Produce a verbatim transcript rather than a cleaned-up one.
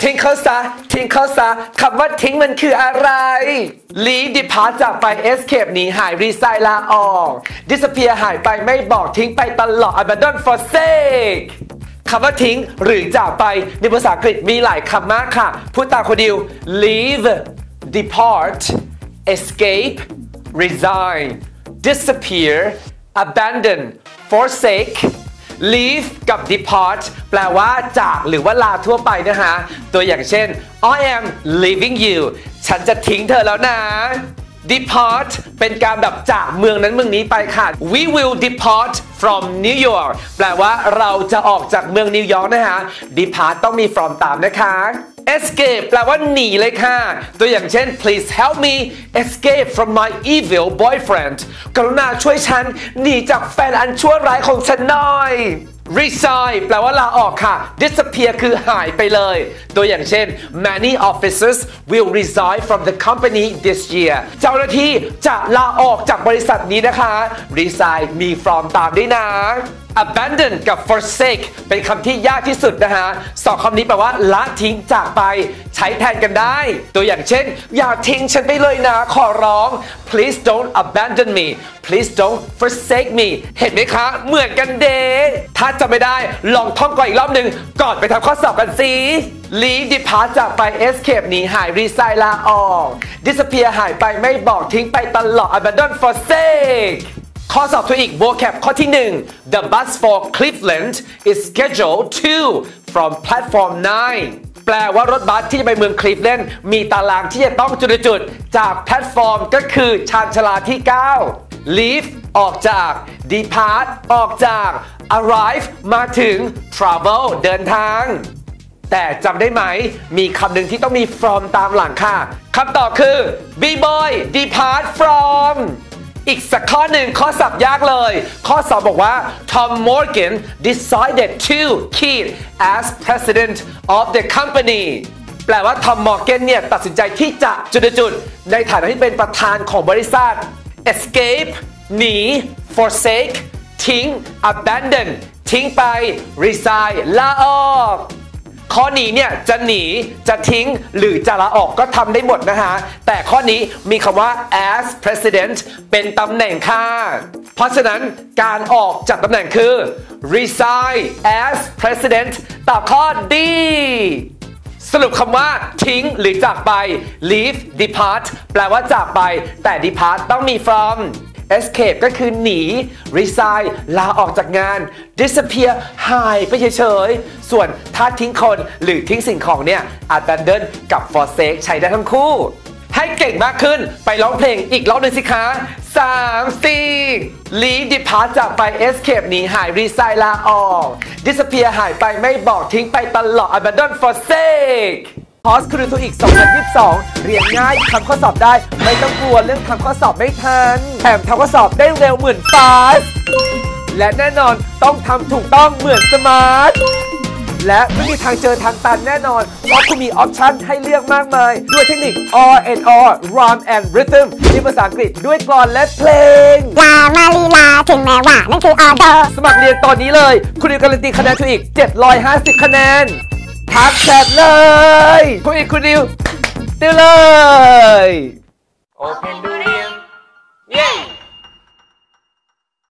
ทิ้งเขาซะทิ้งเขาซะคำว่าทิ้งมันคืออะไร leave depart จากไป escape หนีหาย resign ลาออก disappear หายไปไม่บอกทิ้งไปตลอด abandon forsake คำว่าทิ้งหรือจากไปในภาษาอังกฤษมีหลายคำมากค่ะพูดตามคนเดียว leave depart escape resign disappear abandon forsake leave กับ depart แปลว่าจากหรือว่าลาทั่วไปนะฮะตัวอย่างเช่น I am leaving you ฉันจะทิ้งเธอแล้วนะ depart เป็นการแบบจากเมืองนั้นเมืองนี้ไปค่ะ we will depart from New York แปลว่าเราจะออกจากเมืองนิวยอร์กนะฮะ depart ต้องมี from ตามนะคะ escape แปลว่าหนีเลยค่ะตัวอย่างเช่น please help me escape from my evil boyfriend กรุณาช่วยฉันหนีจากแฟนอันชั่วร้ายของฉันหน่อย resign แปลว่าลาออกค่ะ disappear คือหายไปเลยตัวอย่างเช่น many officers will resign from the company this year เจ้าหน้าที่จะลาออกจากบริษัทนี้นะคะ resign มี from ตามด้วยนะ abandon กับ forsake เป็นคำที่ยากที่สุดนะฮะสองคำนี้แปลว่าละทิ้งจากไปใช้แทนกันได้ตัวอย่างเช่นอย่าทิ้งฉันไปเลยนะขอร้อง please don't abandon me please don't forsake me เห็นไหมคะเหมือนกันเดถ้าจำไม่ได้ลองท่องก่อนอีกรอบหนึ่งก่อนไปทำข้อสอบกันสิ leave depart จากไป escape หนีหาย resign ลาออก disappear หายไปไม่บอกทิ้งไปตลอด abandon forsakeข้อสอบทอีก vocab ข้อที่หนึ่ง The bus for Cleveland is scheduled to from platform nine แปลว่ารถบัสที่จะไปเมืองคลีฟแลนด์มีตารางที่จะต้องจุดๆจากแพลตฟอร์มก็คือชานชาลาที่เก้า leave ออกจาก depart ออกจาก arrive มาถึง travel เดินทางแต่จำได้ไหมมีคำหนึ่งที่ต้องมี from ตามหลังค่ะคำตอบคือ B-boy depart fromอีกสักข้อหนึ่งข้อสับยากเลยข้อสอบบอกว่า Tom Morgan decided to quit as president of the company แปลว่า Tom Morgan เนี่ยตัดสินใจที่จะจุดๆในฐานะที่เป็นประธานของบริษัท escape หนี forsake ทิ้ง abandon ทิ้งไป resign ลาออกข้อนี้เนี่ยจะหนีจะทิ้งหรือจะลาออกก็ทำได้หมดนะฮะแต่ข้อนี้มีคำว่า as president เป็นตำแหน่งค่ะเพราะฉะนั้นการออกจากตำแหน่งคือ resign as president ตอบข้อ D สรุปคำว่าทิ้งหรือจากไป leave depart แปลว่าจากไปแต่ depart ต้องมี from escape ก็คือหนี resign ลาออกจากงาน disappear หายไปเฉยๆส่วนถ้าทิ้งคนหรือทิ้งสิ่งของเนี่ย abandon กับ forsake ใช้ได้ทั้งคู่ให้เก่งมากขึ้นไปร้องเพลงอีกรอบหนึ่งสิคะสาม สี่ leave depart จากไป escape หนีหาย resign ลาออก disappear หายไปไม่บอกทิ้งไปตลอด abandon forsakeคอร์สครูทูอีก สองพันยี่สิบสอง เรียนง่ายทำข้อสอบได้ไม่ต้องกลัวเรื่องทำข้อสอบไม่ทันแถมทำข้อสอบได้เร็วเหมือนฟาสต์และแน่นอนต้องทำถูกต้องเหมือนสมาร์ทและไม่มีทางเจอทางตันแน่นอนเพราะคุณมีออปชั่นให้เลือกมากมายด้วยเทคนิค อาร์ แอนด์ อาร์ rhyme and rhythm ในภาษาอังกฤษด้วยกลอนและเพลงลามาลีลาถึงแม้ว่านั่นคือออโดสมัครเรียนตอนนี้เลยคุณดิวการันตีคะแนนทูอีกเจ็ดร้อยห้าสิบคะแนนทักแชทเลยคุณอีกคุณดิวติวเลย Open